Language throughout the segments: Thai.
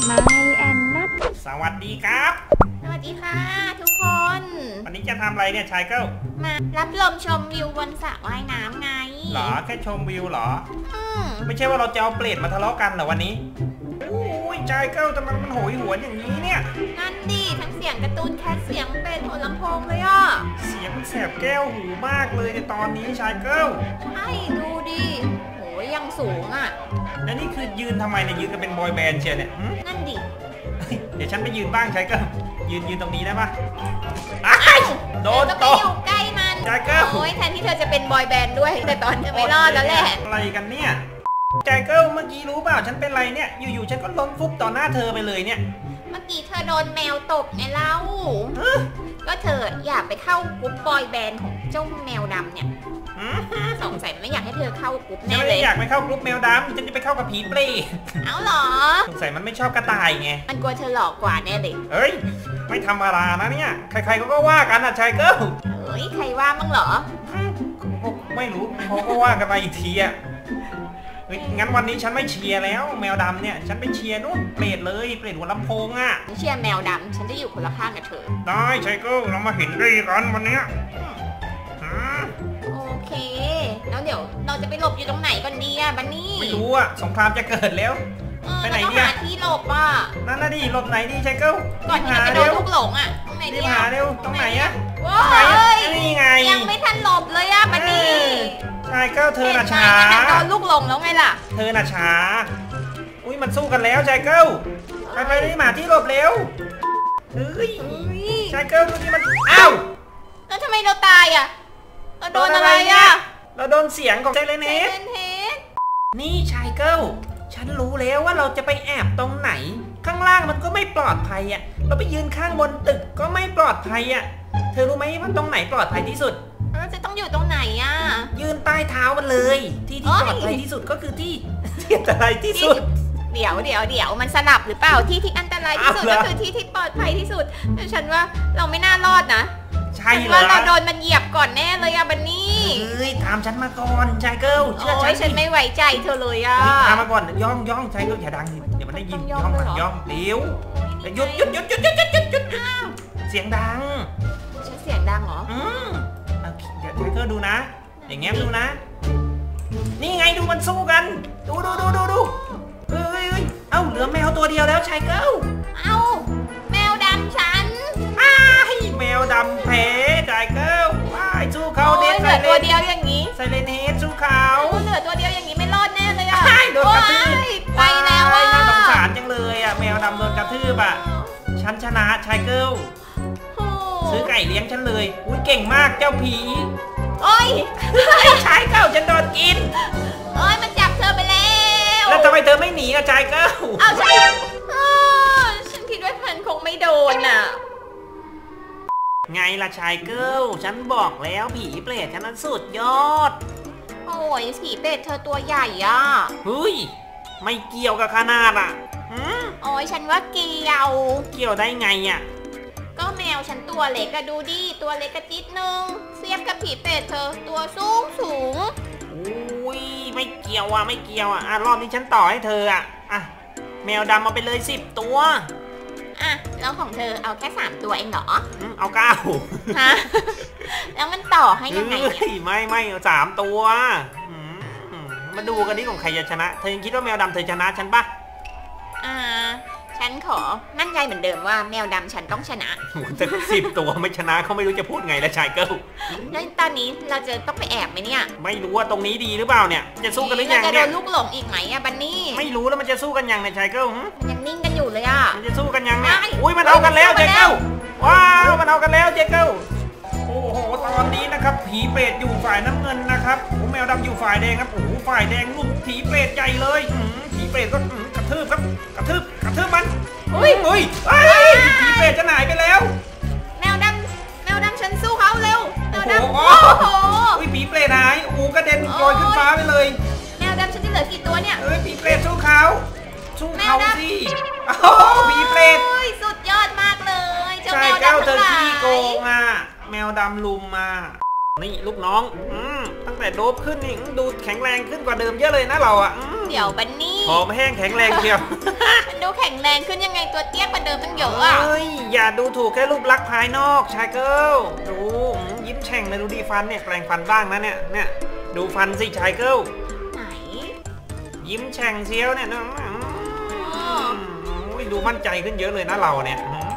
ไม่แอนนัทสวัสดีครับสวัสดีค่ะทุกคนวันนี้จะทำอะไรเนี่ยชายเก้ามารับลมชมวิวบนสระว่ายน้ำไงหรอแค่ชมวิวหรอไม่ใช่ว่าเราจะเอาเปรตมาทะเลาะกันเหรอวันนี้โอ้ยชายเก้าทำไมมันโหยหวนอย่างนี้เนี่ยนั่นดิทั้งเสียงการ์ตูนแคทเสียงเป็นหัวลำโพงเลยอ่ะเสียงมันแสบแก้วหูมากเลยในตอนนี้ชายเก้าใช่ดูดิโหยังสูงอ่ะแล้วนี่คือยืนทำไมเนี่ยยืนกันเป็นบอยแบนด์เชียร์เนี่ยนั่นดิเดี๋ยวฉันไปยืนบ้างชายเก้ายืนตรงนี้ได้ปะโดนตกอยู่ใกล้มันชายเก้าโอ้ยแทนที่เธอจะเป็นบอยแบนด์ด้วยแต่ตอนเธอไม่รอดแล้วแหละอะไรกันเนี่ยชายเก้าเมื่อกี้รู้เปล่าฉันเป็นไรเนี่ยอยู่ๆฉันก็ล้มฟุบต่อหน้าเธอไปเลยเนี่ยเมื่อกี้เธอโดนแมวตบไงเล่าก็เธออยากไปเข้ากรุ๊ปบอยแบนด์ของเจ้าแมวดำเนี่ยสงสัยไม่อยากให้เธอเข้ากรุ๊ปแน่เลยอยากไปเข้ากรุ๊ปแมวดำฉันจะไปเข้ากับผีเปรตเอาเหรอสงสัยมันไม่ชอบกระต่ายไงมันกลัวเธอหลอกกว่าแน่เลยเฮ้ยไม่ธรรมดานะเนี่ยใครๆก็ว่ากันนะชายเกิลเฮ้ยใครว่ามั่งเหรอไม่รู้เขาก็ว่ากันมาอีกทีอ่ะงั้นวันนี้ฉันไม่เชียร์แล้วแมวดำเนี่ยฉันไปเชียร์นู่นเปรตเลยเปรตหัวลำโพงอ่ะเชียร์แมวดำฉันจะอยู่คนละข้างกับเธอได้ชายเกิลเรามาเห็นดีกันวันนี้โอเคแล้วเดี๋ยวเราจะไปหลบอยู่ตรงไหนก่อนดีอ่ะบันนี่ไม่รู้อ่ะสงครามจะเกิดแล้วไปไหนเนี่ยที่หลบอ่ะนั่นน่ะดิหลบไหนดีชายเกิลก่อนที่จะไปโดนลูกหลงอ่ะตรงไหนดีหาเร็วตรงไหนอ่ะนี่ไงยังไม่ทันหลบเลยอ่ะบันนี่ชายเกิลเธอน่ะช้าโดนลูกหลงแล้วไงล่ะเธอน่ะช้าอุ้ยมันสู้กันแล้วชายเกิลไปได้มาที่หลบเร็วเฮ้ยชายเกิลดูที่มันอ้าวแล้วทำไมเราตายอ่ะเราโดนอะไรอ่ะเราโดนเสียงของไซเลนเฮดนี่ชายเกิลฉันรู้แล้วว่าเราจะไปแอบตรงไหนข้างล่างมันก็ไม่ปลอดภัยอ่ะเราไปยืนข้างบนตึกก็ไม่ปลอดภัยอ่ะเธอรู้ไหมว่าตรงไหนปลอดภัยที่สุดเราจะต้องอยู่ตรงไหนอ่ะยืนใต้เท้ามันเลยที่ปลอดภัยที่สุดก็คือที่อันตรายที่สุดเดี๋ยวมันสลับหรือเปล่าที่อันตรายที่สุดก็คือที่ปลอดภัยที่สุดแต่ฉันว่าเราไม่น่ารอดนะใช่เหรอว่าเราโดนมันเหยียบก่อนแน่เลยอะบันนี่เฮ้ยตามฉันมาก่อนชายเกิลเชื่อฉันไม่ไว้ใจเธอเลยอะตามมาก่อนย่องชายเกิลอย่าดังเดี๋ยวมันได้ยินย่องเดี๋ยวหยุดเสียงดังฉันเสียงดังเหรอเดี๋ยวชายเกิลดูนะอย่างเงี้ยดูนะนี่ไงดูมันสู้กันดูเฮ้ยเอ้าเหลือแมวตัวเดียวแล้วชายเกิลเอ้าแมวดำฉันแมวดำแพ้ชายเกิลสู้เขาเด็ดเหลือตัวเดียวอย่างนี้ไซเลนเฮดสู้เขาเหลือตัวเดียวอย่างนี้ไม่รอดแน่เลยอ่ะโดนกระทืบไปแล้วอ่ะน่าสงสารจังเลยอ่ะแมวดำโดนกระทืบอ่ะฉันชนะชายเกิลซื้อไก่เลี้ยงฉันเลยอุ้ยเก่งมากเจ้าผีโอ้ยชายเกิลฉันโดนกินโอ้ยมันจับเธอไปแล้วทำไมเธอไม่หนีกับชายเกิลเอาฉันคิดว่าฉันคงไม่โดนอ่ะไงล่ะชายเกิลฉันบอกแล้วผีเปรตฉันนั้นสุดยอดโอ้ยผีเปรตเธอตัวใหญ่อ่ะเฮ้ยไม่เกี่ยวกับขนาดอ่ะโอ้ยฉันว่าเกี่ยวได้ไงอ่ะก็แมวฉันตัวเล็กอะดูดิตัวเล็กกระจิตนึงเทียบกับผีเปรตเธอตัวสูงอุ้ยไม่เกี่ยวอ่ะรอบนี้ฉันต่อให้เธออ่ะแมวดำเอาไปเลย10 ตัวแล้วของเธอเอาแค่3 ตัวเองเหรอเอา9 ฮะแล้วมันต่อให้ยังไงไม่เอา3 ตัวมาดูกันนี่ของใครจะชนะเธอยังคิดว่าแมวดำเธอชนะฉันปะฉันขอมั่นใจเหมือนเดิมว่าแมวดำฉันต้องชนะจะ10 ตัวไม่ชนะเขาไม่รู้จะพูดไงแล้วชายเกิลแล้วตอนนี้เราจะต้องไปแอบไหมเนี่ยไม่รู้ว่าตรงนี้ดีหรือเปล่าเนี่ยจะสู้กันหรือยังเนี่ยจะโดนลูกหลงอีกไหมอะบันนี่ไม่รู้แล้วมันจะสู้กันยังในชายเกิลยังนิ่งกันอยู่เลยอะมันจะสู้กันยังเนี่ยอุ้ยมันเอากันแล้วชายเกิลว้าวมันเอากันแล้วชายเกิลโอ้โหตอนนี้นะครับผีเปรตอยู่ฝ่ายน้ำเงินนะครับแมวดำอยู่ฝ่ายแดงครับโอ้โหฝ่ายแดงลุกผีเปรตใหญ่เลยผีเปรตก็กระทืบครับกระทืบมันผีเปรตจะหายไปแล้วแมวดำฉันสู้เขาเร็วแมวดำโอ้โหผีเปรตหายกระเด็นลอยขึ้นฟ้าไปเลยแมวดำฉันจะเหลือกี่ตัวเนี่ยผีเปรตสู้เขาสิผีเปรตสุดยอดมากเลยเจ้าแมวดำเธอขี้โกงอ่ะแมวดำลุมมานี่ลูกน้องตั้งแต่โดบขึ้นนี่ดูแข็งแรงขึ้นกว่าเดิมเยอะเลยนะเราอะเดี๋ยวบันนี่หอมแห้งแข็งแรงเชียวมันดูแข็งแรงขึ้นยังไงตัวเตี้ยกว่าเดิมตั้งเยอะอะเฮ้ยอย่าดูถูกแค่รูปลักษณ์ภายนอกชายเกิลดูยิ้มแฉ่งเลยดูดีฟันเนี่ยแปลงฟันบ้างนะเนี่ยดูฟันสิชายเกิลไหนยิ้มแฉ่งเชียวเนี่ยดูมั่นใจขึ้นเยอะเลยนะเราเนี่ย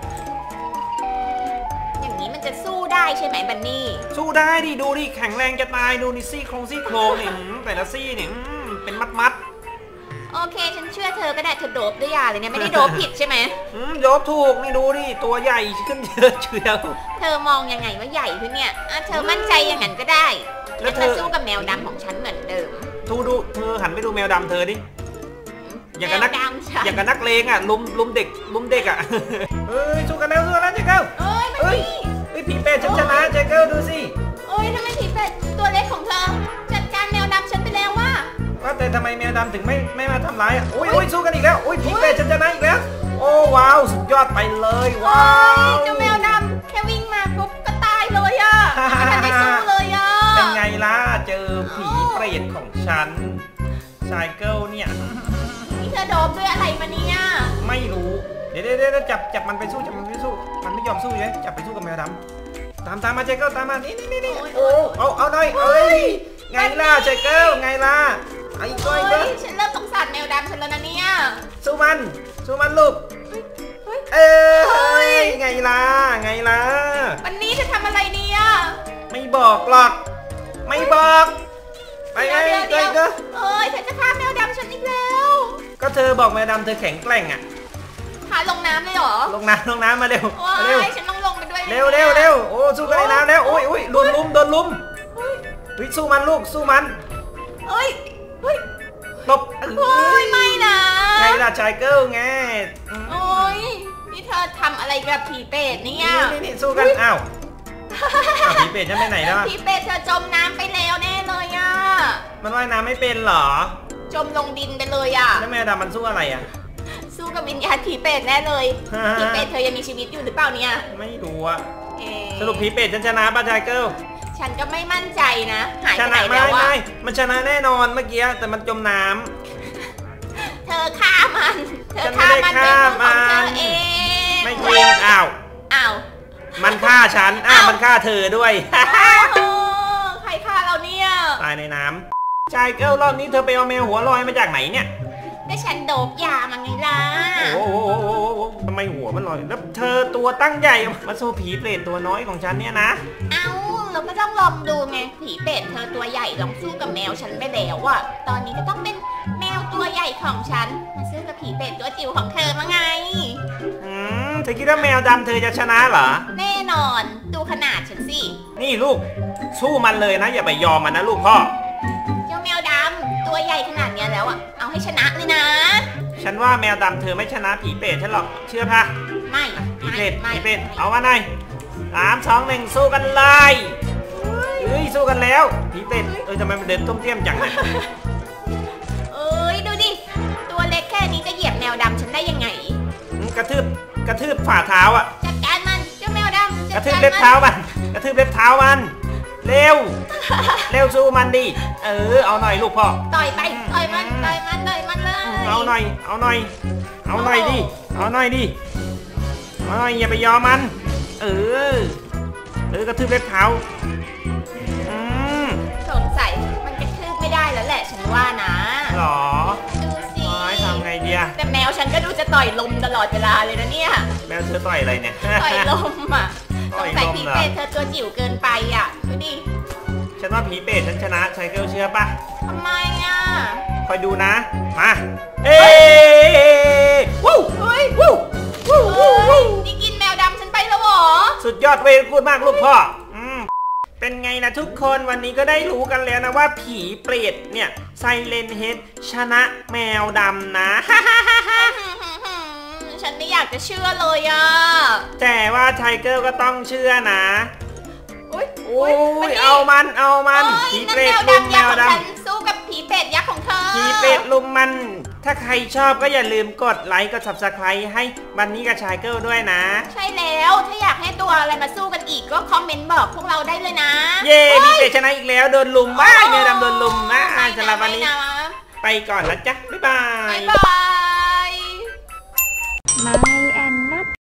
อย่างนี้มันจะสู้ได้ใช่ไหมบันนี่สู้ได้ดิดูดิแข็งแรงจะตายดูนี่ซี่โครงเนี่ยแต่ละซี่เนี่ยเป็นมัดโอเคฉันเชื่อเธอก็ได้เธอโดบด้วยยาเลยเนี่ยไม่ได้โดบผิดใช่ไหมโดบถูกนี่ดูดิตัวใหญ่ขึ้นเยอะเชียวเธอมองยังไงว่าใหญ่ขึ้นเนี่ยเธอมั่นใจอย่างนั้นก็ได้แล้วเธอสู้กับแมวดำของฉันเหมือนเดิมดูเธอหันไปดูแมวดำเธอดิอย่างกับนักเลงอ่ะลุมเด็กอ่ะเฮ้ยสู้กันแล้วเจ๊เก้าเฮ้ยผีเป็ดฉันชนะเจ๊เก้าดูสิทำไมผีเป็ดตัวเล็กของเธอจัดการแมวดำฉันไปแล้วว่าแต่ทำไมแมวดำถึงไม่มาทำร้ายอ่ะสู้กันอีกแล้วผีเป็ดฉันชนะอีกแล้วโอ้ว้าวสุดยอดไปเลยว้าวเจ้าแมวดำแค่วิ่งมาปุ๊บก็ตายเลยอ่ะไม่ทันได้สู้เลยอ่ะเป็นไงล่ะเจอผีเปรตของฉันชายเกิลเนี่ยนี่เธอโดบด้วยอะไรมาเนี่ยไม่รู้เดี๋ยวจับมันไปสู้มันไม่ยอมสู้เลยจับไปสู้กับแมวดำตามมาเจเกิลตามมานี่โอ้เอาหน่อยไงล่ะเจเกิลไงล่ะไอ้ก้อยเด้อฉันเริ่มสงสารแมวดำฉันแล้วนะเนี่ยสู้มันลูกไงล่ะวันนี้จะทำอะไรเนี่ยไม่บอกหรอกไม่บอกไปไงเจ๊ก็เธอจะฆ่าแมวดำฉันอีกแล้วก็เธอบอกแมวดำเธอแข็งแกร่งอ่ะพาลงน้ำเลยเหรอลงน้ำมาเร็วฉันต้องลงไปด้วยเร็วโอ้สู้กันในน้ำแล้วโอ้ยโดนลุมสู้มันลูกสู้มันตบไม่นะไงล่ะชายเกิลไงนี่เธอทำอะไรกับผีเป็ดเนี่ยนี่สู้กันอ้าวผีเป็ดจะไปไหนแล้วผีเป็ดเธอจมน้ำไปแล้วแน่เลยอ่ะมันว่ายน้ำไม่เป็นหรอจมลงดินไปเลยอ่ะแล้วแมวดำมันสู้อะไรอ่ะสู้กับวิญญาณผีเป็ดแน่เลยผีเป็ดเธอยังมีชีวิตอยู่หรือเปล่าเนี่ยไม่รู้อ่ะสรุปผีเป็ดฉันชนะป่ะชายเกิลฉันก็ไม่มั่นใจนะหายไปไหนแล้ววะมันชนะแน่นอนเมื่อกี้แต่มันจมน้ำเธอฆ่ามันฉันไม่ได้ฆ่ามันไม่จริงอ้าวมันฆ่าฉันมันฆ่าเธอด้วยใครฆ่าเราเนี่ยตายในน้ำชายเกิลรอบนี้เธอไปเอาแมวหัวลอยมาจากไหนเนี่ยได้ฉันโดบยามาไงล่ะโอ้ทำไมหัวมันลอยแล้วเธอตัวตั้งใหญ่มาสู้ผีเปรตตัวน้อยของฉันเนี่ยนะเราก็ต้องลองดูไงผีเป็ดเธอตัวใหญ่ลองสู้กับแมวฉันไปแล้วอ่ะตอนนี้ก็ต้องเป็นแมวตัวใหญ่ของฉันมาสู้กับผีเป็ดตัวจิ๋วของเธอมาไงเธอคิดว่าแมวดำเธอจะชนะเหรอแน่นอนดูขนาดฉันสินี่ลูกสู้มันเลยนะอย่าไปยอมมันนะลูกพ่อเจ้าแมวดำตัวใหญ่ขนาดนี้แล้วอ่ะเอาให้ชนะเลยนะฉันว่าแมวดำเธอไม่ชนะผีเป็ดฉันหรอกเชื่อป่ะไม่ผีเป็ดเอามาหน่อย3 2 1สู้กันเลยสู้กันแล้วผีเป็ดทำไมมันเดินต้มเตี้ยมจังเลยดูดิตัวเล็กแค่นี้จะเหยียบแมวดำฉันได้ยังไงกระทืบฝ่าเท้าอ่ะจัดการมันเจ้าแมวดำกระทืบเล็บเท้ามันเร็วสู้มันดิเอาหน่อยลูกพ่อต่อยมันเลยเอาหน่อยดิอย่าไปยอมมันกระทืบเล็บเท้าสงสัยมันกระทืบไม่ได้แล้วแหละฉันว่านะหรอดูสิทำไงดีแต่แมวฉันก็ดูจะต่อยลมตลอดเวลาเลยนะเนี่ยแมวเธอต่อยอะไรเนี่ยต่อยลมอ่ะสงสัยผีเป็ดเธอตัวจิ๋วเกินไปอ่ะดูดิฉันว่าผีเป็ดฉันชนะชายเกิลเชื่อป่ะทำไมอ่ะคอยดูนะมานี่กินแมวดำฉันไปแล้วหรอสุดยอดเวรกูดมากลูกพ่อเป็นไงนะทุกคนวันนี้ก็ได้รู้กันแล้วนะว่าผีเปรตเนี่ยไซเลนเฮดชนะแมวดำนะฉันไม่อยากจะเชื่อเลยอ่ะแต่ว่าไทเกอร์ก็ต้องเชื่อนะเอามันผีเปรตลุมแมวดำสู้กับผีเป็ดยักษ์ของเธอผีเป็ดลุมมันถ้าใครชอบก็อย่าลืมกดไลค์กด Subscribe ให้บันนี่กับชายเกิลด้วยนะใช่แล้วถ้าอยากให้ตัวอะไรมาสู้กันอีกก็คอมเมนต์บอกพวกเราได้เลยนะเย้พี่เป็ดชนะอีกแล้วโดนลุมว้ายแมวดำโดนลุมนะสำหรับวันนี้ไปก่อนนะจ๊ะบ๊ายบายไม่แอน